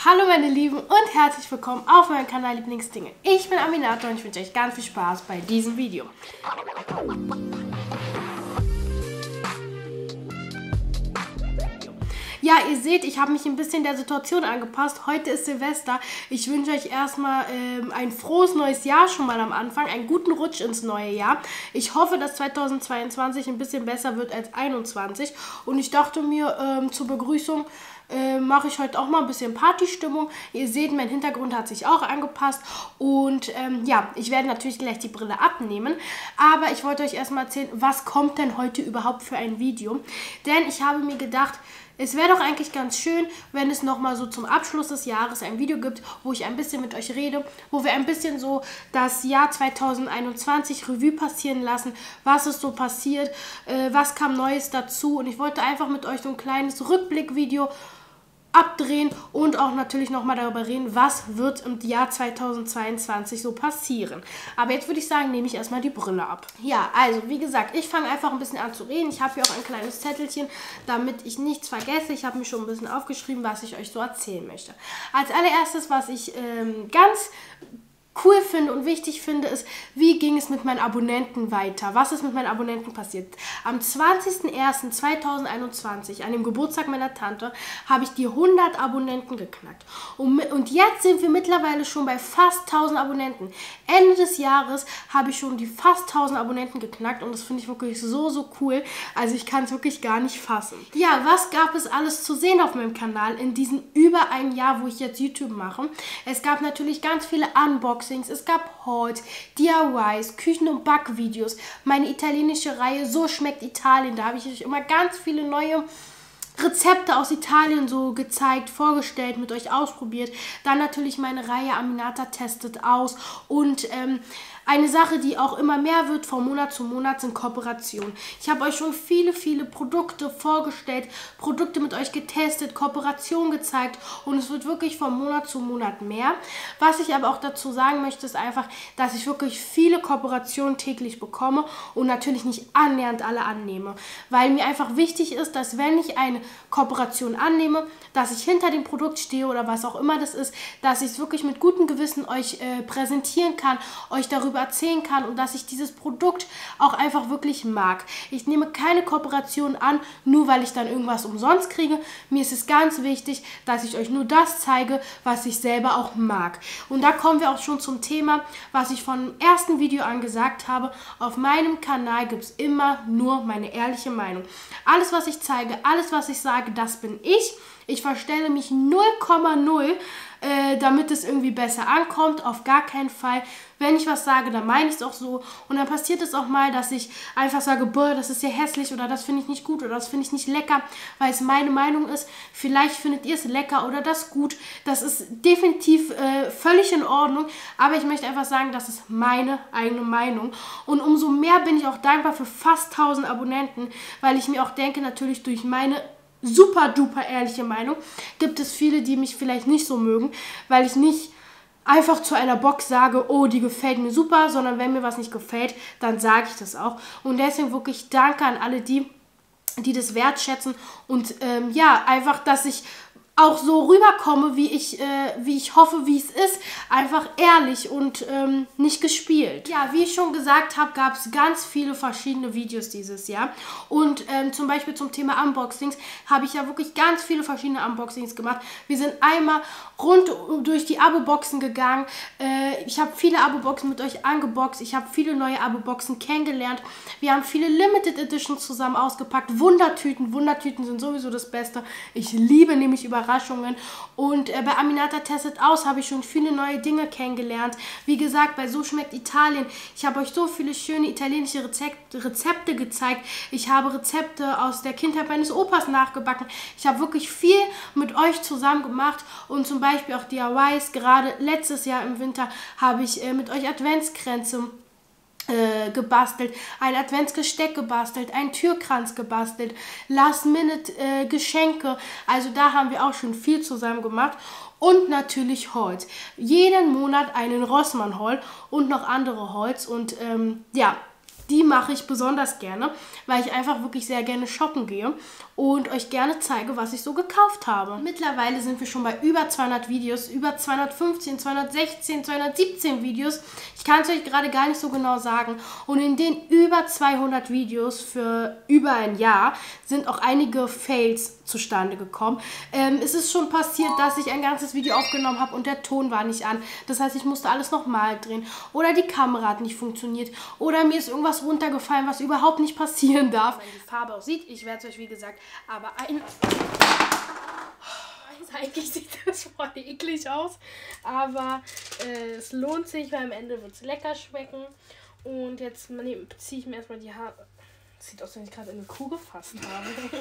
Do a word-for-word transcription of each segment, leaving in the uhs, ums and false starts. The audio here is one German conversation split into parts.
Hallo meine Lieben und herzlich willkommen auf meinem Kanal Lieblingsdinge. Ich bin Aminata und ich wünsche euch ganz viel Spaß bei diesem Video. Ja, ihr seht, ich habe mich ein bisschen der Situation angepasst. Heute ist Silvester. Ich wünsche euch erstmal ähm, ein frohes neues Jahr schon mal am Anfang. Einen guten Rutsch ins neue Jahr. Ich hoffe, dass zweitausendzweiundzwanzig ein bisschen besser wird als einundzwanzig. Und ich dachte mir, ähm, zur Begrüßung äh, mache ich heute auch mal ein bisschen Partystimmung. Ihr seht, mein Hintergrund hat sich auch angepasst. Und ähm, ja, ich werde natürlich gleich die Brille abnehmen. Aber ich wollte euch erstmal erzählen, was kommt denn heute überhaupt für ein Video. Denn ich habe mir gedacht, es wäre doch eigentlich ganz schön, wenn es nochmal so zum Abschluss des Jahres ein Video gibt, wo ich ein bisschen mit euch rede, wo wir ein bisschen so das Jahr zweitausendeinundzwanzig Revue passieren lassen, was ist so passiert, äh, was kam Neues dazu. Und ich wollte einfach mit euch so ein kleines Rückblickvideo abdrehen und auch natürlich nochmal darüber reden, was wird im Jahr zweitausendzweiundzwanzig so passieren. Aber jetzt würde ich sagen, nehme ich erstmal die Brille ab. Ja, also wie gesagt, ich fange einfach ein bisschen an zu reden. Ich habe hier auch ein kleines Zettelchen, damit ich nichts vergesse. Ich habe mir schon ein bisschen aufgeschrieben, was ich euch so erzählen möchte. Als allererstes, was ich ähm, ganz cool finde und wichtig finde, ist, wie ging es mit meinen Abonnenten weiter? Was ist mit meinen Abonnenten passiert? Am zwanzigsten ersten zweitausendeinundzwanzig, an dem Geburtstag meiner Tante, habe ich die hundert Abonnenten geknackt. Und, und jetzt sind wir mittlerweile schon bei fast tausend Abonnenten. Ende des Jahres habe ich schon die fast tausend Abonnenten geknackt und das finde ich wirklich so, so cool. Also ich kann es wirklich gar nicht fassen. Ja, was gab es alles zu sehen auf meinem Kanal in diesem über ein Jahr, wo ich jetzt YouTube mache? Es gab natürlich ganz viele Unboxings. Es gab Hauls, D I Ys, Küchen- und Backvideos, meine italienische Reihe So schmeckt Italien. Da habe ich euch immer ganz viele neue Rezepte aus Italien so gezeigt, vorgestellt, mit euch ausprobiert. Dann natürlich meine Reihe Aminata testet aus und ähm, eine Sache, die auch immer mehr wird von Monat zu Monat, sind Kooperationen. Ich habe euch schon viele, viele Produkte vorgestellt, Produkte mit euch getestet, Kooperationen gezeigt und es wird wirklich von Monat zu Monat mehr. Was ich aber auch dazu sagen möchte, ist einfach, dass ich wirklich viele Kooperationen täglich bekomme und natürlich nicht annähernd alle annehme. Weil mir einfach wichtig ist, dass wenn ich eine Kooperation annehme, dass ich hinter dem Produkt stehe oder was auch immer das ist, dass ich es wirklich mit gutem Gewissen euch äh, präsentieren kann, euch darüber erzählen kann und dass ich dieses Produkt auch einfach wirklich mag. Ich nehme keine Kooperation an, nur weil ich dann irgendwas umsonst kriege. Mir ist es ganz wichtig, dass ich euch nur das zeige, was ich selber auch mag. Und da kommen wir auch schon zum Thema, was ich vom ersten Video an gesagt habe. Auf meinem Kanal gibt es immer nur meine ehrliche Meinung. Alles, was ich zeige, alles, was ich sage, das bin ich. Ich verstelle mich null Komma null, äh, damit es irgendwie besser ankommt. Auf gar keinen Fall. Wenn ich was sage, dann meine ich es auch so. Und dann passiert es auch mal, dass ich einfach sage, boah, das ist ja hässlich oder das finde ich nicht gut oder das finde ich nicht lecker, weil es meine Meinung ist. Vielleicht findet ihr es lecker oder das gut. Das ist definitiv äh, völlig in Ordnung. Aber ich möchte einfach sagen, das ist meine eigene Meinung. Und umso mehr bin ich auch dankbar für fast tausend Abonnenten, weil ich mir auch denke, natürlich durch meine super duper ehrliche Meinung gibt es viele, die mich vielleicht nicht so mögen, weil ich nicht einfach zu einer Box sage, oh, die gefällt mir super, sondern wenn mir was nicht gefällt, dann sage ich das auch. Und deswegen wirklich danke an alle die, die das wertschätzen und ähm, ja, einfach, dass ich auch so rüberkomme, wie ich, äh, wie ich hoffe, wie es ist. Einfach ehrlich und ähm, nicht gespielt. Ja, wie ich schon gesagt habe, gab es ganz viele verschiedene Videos dieses Jahr. Und ähm, zum Beispiel zum Thema Unboxings habe ich ja wirklich ganz viele verschiedene Unboxings gemacht. Wir sind einmal rund durch die Abo-Boxen gegangen. Äh, ich habe viele Abo-Boxen mit euch angeboxt. Ich habe viele neue Abo-Boxen kennengelernt. Wir haben viele Limited Editions zusammen ausgepackt. Wundertüten. Wundertüten sind sowieso das Beste. Ich liebe nämlich Überraschungen. Überraschungen. Und äh, bei Aminata testet aus habe ich schon viele neue Dinge kennengelernt. Wie gesagt, bei So schmeckt Italien. Ich habe euch so viele schöne italienische Rezepte, Rezepte gezeigt. Ich habe Rezepte aus der Kindheit meines Opas nachgebacken. Ich habe wirklich viel mit euch zusammen gemacht und zum Beispiel auch D I Ys. Gerade letztes Jahr im Winter habe ich äh, mit euch Adventskränze Äh, gebastelt, ein Adventsgesteck gebastelt, einen Türkranz gebastelt, Last-Minute-Geschenke. Äh, also da haben wir auch schon viel zusammen gemacht. Und natürlich Holz. Jeden Monat einen Rossmann-Haul und noch andere Holz. Und ähm, ja, Die mache ich besonders gerne, weil ich einfach wirklich sehr gerne shoppen gehe und euch gerne zeige, was ich so gekauft habe. Mittlerweile sind wir schon bei über zweihundert Videos, über zweihundertfünfzehn, zweihundertsechzehn, zweihundertsiebzehn Videos. Ich kann es euch gerade gar nicht so genau sagen. Und in den über zweihundert Videos für über ein Jahr sind auch einige Fails zustande gekommen. Ähm, es ist schon passiert, dass ich ein ganzes Video aufgenommen habe und der Ton war nicht an. Das heißt, ich musste alles nochmal drehen. Oder die Kamera hat nicht funktioniert. Oder mir ist irgendwas runtergefallen, was überhaupt nicht passieren darf. Wenn die Farbe aussieht, ich werde es euch wie gesagt, aber ein... Eigentlich sieht das voll eklig aus, aber äh, es lohnt sich, weil am Ende wird es lecker schmecken. Und jetzt nee, ziehe ich mir erstmal die Haare... Sieht aus, als wenn ich gerade eine Kuh gefasst habe.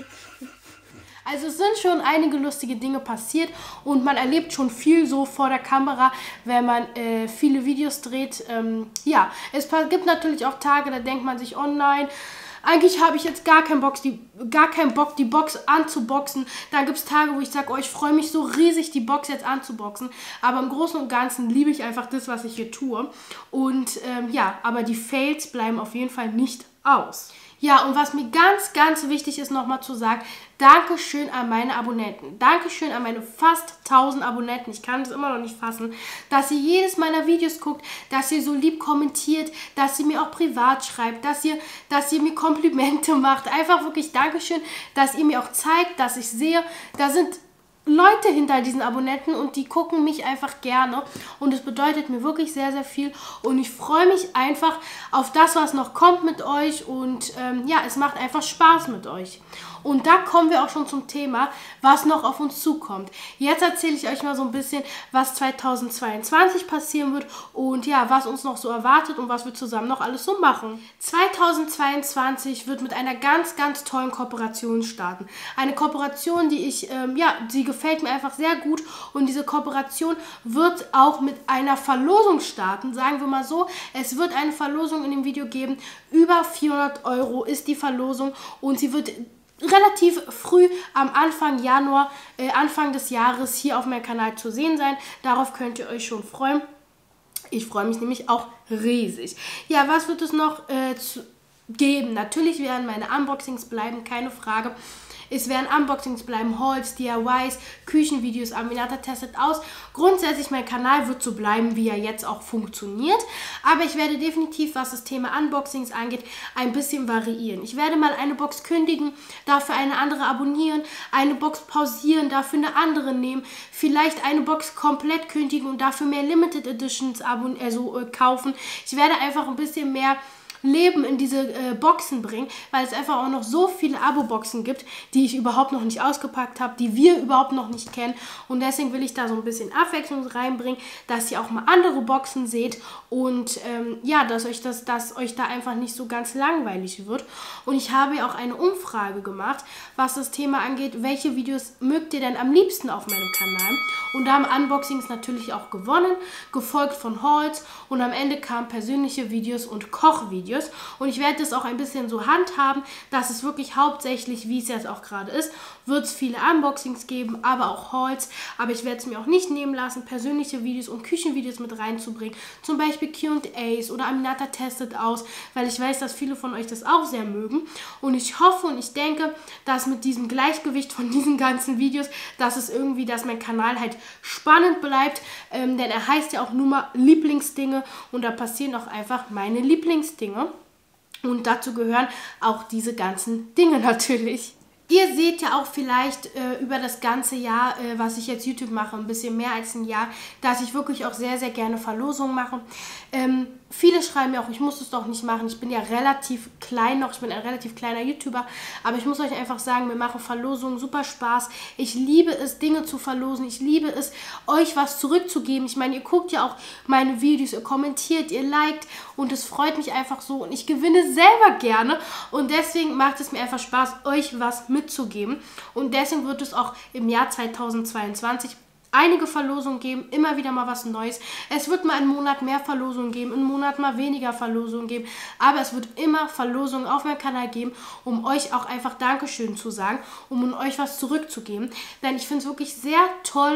Also es sind schon einige lustige Dinge passiert und man erlebt schon viel so vor der Kamera, wenn man äh, viele Videos dreht. Ähm, ja, es gibt natürlich auch Tage, da denkt man sich, oh nein, eigentlich habe ich jetzt gar keinen Bock, die, gar keinen Bock, die Box anzuboxen. Dann gibt es Tage, wo ich sage, oh, ich freue mich so riesig, die Box jetzt anzuboxen. Aber im Großen und Ganzen liebe ich einfach das, was ich hier tue. Und ähm, ja, aber die Fails bleiben auf jeden Fall nicht aus. Ja, und was mir ganz, ganz wichtig ist, nochmal zu sagen, Dankeschön an meine Abonnenten. Dankeschön an meine fast tausend Abonnenten. Ich kann es immer noch nicht fassen, dass ihr jedes meiner Videos guckt, dass ihr so lieb kommentiert, dass ihr mir auch privat schreibt, dass ihr, dass ihr mir Komplimente macht. Einfach wirklich Dankeschön, dass ihr mir auch zeigt, dass ich sehe, da sind Leute hinter diesen Abonnenten und die gucken mich einfach gerne und es bedeutet mir wirklich sehr, sehr viel und ich freue mich einfach auf das, was noch kommt mit euch und ähm, ja, es macht einfach Spaß mit euch. Und da kommen wir auch schon zum Thema, was noch auf uns zukommt. Jetzt erzähle ich euch mal so ein bisschen, was zweitausendzweiundzwanzig passieren wird und ja, was uns noch so erwartet und was wir zusammen noch alles so machen. zweitausendzweiundzwanzig wird mit einer ganz, ganz tollen Kooperation starten. Eine Kooperation, die ich, ähm, ja, die gefällt mir einfach sehr gut und diese Kooperation wird auch mit einer Verlosung starten, sagen wir mal so. Es wird eine Verlosung in dem Video geben, über vierhundert Euro ist die Verlosung und sie wird relativ früh am Anfang Januar, äh, Anfang des Jahres hier auf meinem Kanal zu sehen sein. Darauf könnt ihr euch schon freuen. Ich freue mich nämlich auch riesig. Ja, was wird es noch äh, zu geben? Natürlich werden meine Unboxings bleiben, keine Frage. Es werden Unboxings bleiben, Hauls, D I Ys, Küchenvideos, Aminata testet aus. Grundsätzlich, mein Kanal wird so bleiben, wie er jetzt auch funktioniert. Aber ich werde definitiv, was das Thema Unboxings angeht, ein bisschen variieren. Ich werde mal eine Box kündigen, dafür eine andere abonnieren, eine Box pausieren, dafür eine andere nehmen. Vielleicht eine Box komplett kündigen und dafür mehr Limited Editions also, äh, kaufen. Ich werde einfach ein bisschen mehr Leben in diese äh, Boxen bringen, weil es einfach auch noch so viele Abo-Boxen gibt, die ich überhaupt noch nicht ausgepackt habe, die wir überhaupt noch nicht kennen und deswegen will ich da so ein bisschen Abwechslung reinbringen, dass ihr auch mal andere Boxen seht und ähm, ja, dass euch, das, dass euch da einfach nicht so ganz langweilig wird und ich habe ja auch eine Umfrage gemacht, was das Thema angeht, welche Videos mögt ihr denn am liebsten auf meinem Kanal und da haben Unboxings natürlich auch gewonnen, gefolgt von Hauls und am Ende kamen persönliche Videos und Kochvideos. Und ich werde das auch ein bisschen so handhaben, dass es wirklich hauptsächlich, wie es jetzt auch gerade ist, wird es viele Unboxings geben, aber auch Hauls. Aber ich werde es mir auch nicht nehmen lassen, persönliche Videos und Küchenvideos mit reinzubringen. Zum Beispiel Q und A's oder Aminata testet aus, weil ich weiß, dass viele von euch das auch sehr mögen. Und ich hoffe und ich denke, dass mit diesem Gleichgewicht von diesen ganzen Videos, dass es irgendwie, dass mein Kanal halt spannend bleibt. Ähm, denn er heißt ja auch nur mal Lieblingsdinge und da passieren auch einfach meine Lieblingsdinge. Und dazu gehören auch diese ganzen Dinge natürlich. Ihr seht ja auch vielleicht äh, über das ganze Jahr, äh, was ich jetzt YouTube mache, ein bisschen mehr als ein Jahr, dass ich wirklich auch sehr, sehr gerne Verlosungen mache. Ähm, viele schreiben mir auch, ich muss es doch nicht machen. Ich bin ja relativ klein noch, ich bin ein relativ kleiner YouTuber, aber ich muss euch einfach sagen, mir machen Verlosungen super Spaß. Ich liebe es, Dinge zu verlosen. Ich liebe es, euch was zurückzugeben. Ich meine, ihr guckt ja auch meine Videos, ihr kommentiert, ihr liked und es freut mich einfach so und ich gewinne selber gerne und deswegen macht es mir einfach Spaß, euch was mitzugeben und deswegen wird es auch im Jahr zweitausendzweiundzwanzig einige Verlosungen geben, immer wieder mal was Neues. Es wird mal einen Monat mehr Verlosungen geben, einen Monat mal weniger Verlosungen geben, aber es wird immer Verlosungen auf meinem Kanal geben, um euch auch einfach Dankeschön zu sagen, um euch was zurückzugeben, denn ich finde es wirklich sehr toll und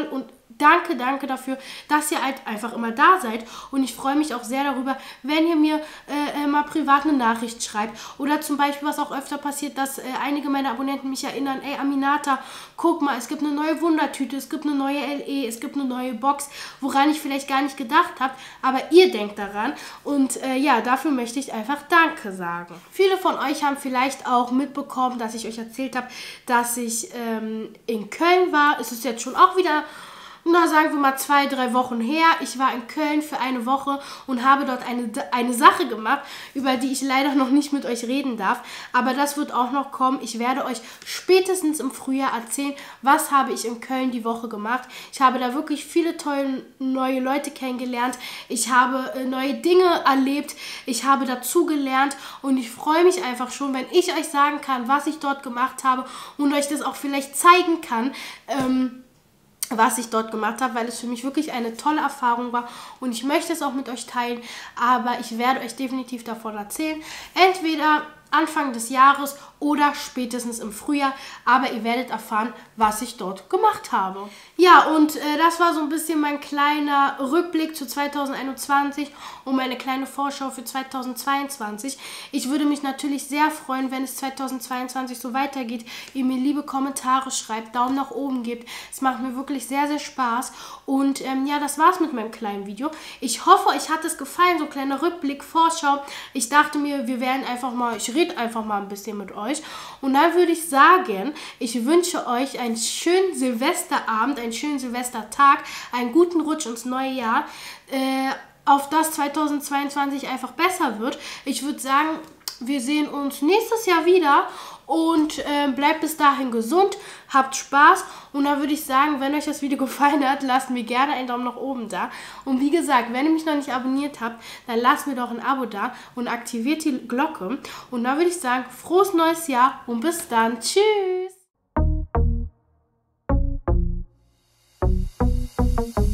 danke, danke dafür, dass ihr halt einfach immer da seid. Und ich freue mich auch sehr darüber, wenn ihr mir äh, äh, mal privat eine Nachricht schreibt. Oder zum Beispiel, was auch öfter passiert, dass äh, einige meiner Abonnenten mich erinnern, ey Aminata, guck mal, es gibt eine neue Wundertüte, es gibt eine neue L E, es gibt eine neue Box, woran ich vielleicht gar nicht gedacht habe, aber ihr denkt daran. Und äh, ja, dafür möchte ich einfach Danke sagen. Viele von euch haben vielleicht auch mitbekommen, dass ich euch erzählt habe, dass ich ähm, in Köln war. Es ist jetzt schon auch wieder, na sagen wir mal zwei, drei Wochen her. Ich war in Köln für eine Woche und habe dort eine, eine Sache gemacht, über die ich leider noch nicht mit euch reden darf. Aber das wird auch noch kommen. Ich werde euch spätestens im Frühjahr erzählen, was habe ich in Köln die Woche gemacht. Ich habe da wirklich viele tolle neue Leute kennengelernt. Ich habe äh, neue Dinge erlebt. Ich habe dazugelernt und ich freue mich einfach schon, wenn ich euch sagen kann, was ich dort gemacht habe und euch das auch vielleicht zeigen kann, ähm, was ich dort gemacht habe, weil es für mich wirklich eine tolle Erfahrung war und ich möchte es auch mit euch teilen, aber ich werde euch definitiv davon erzählen, entweder Anfang des Jahres oder spätestens im Frühjahr, aber ihr werdet erfahren, was ich dort gemacht habe. Ja, und äh, das war so ein bisschen mein kleiner Rückblick zu zweitausendeinundzwanzig und meine kleine Vorschau für zweitausendzweiundzwanzig. Ich würde mich natürlich sehr freuen, wenn es zweitausendzweiundzwanzig so weitergeht, ihr mir liebe Kommentare schreibt, Daumen nach oben gebt. Es macht mir wirklich sehr, sehr Spaß und ähm, ja, das war's mit meinem kleinen Video. Ich hoffe, euch hat es gefallen, so ein kleiner Rückblick, Vorschau. Ich dachte mir, wir werden einfach mal, ich rede einfach mal ein bisschen mit euch. Und dann würde ich sagen, ich wünsche euch einen schönen Silvesterabend, einen schönen Silvestertag, einen guten Rutsch ins neue Jahr, äh, auf das zweitausendzweiundzwanzig einfach besser wird. Ich würde sagen, wir sehen uns nächstes Jahr wieder und äh, bleibt bis dahin gesund, habt Spaß und dann würde ich sagen, wenn euch das Video gefallen hat, lasst mir gerne einen Daumen nach oben da und wie gesagt, wenn ihr mich noch nicht abonniert habt, dann lasst mir doch ein Abo da und aktiviert die Glocke und dann würde ich sagen, frohes neues Jahr und bis dann, tschüss!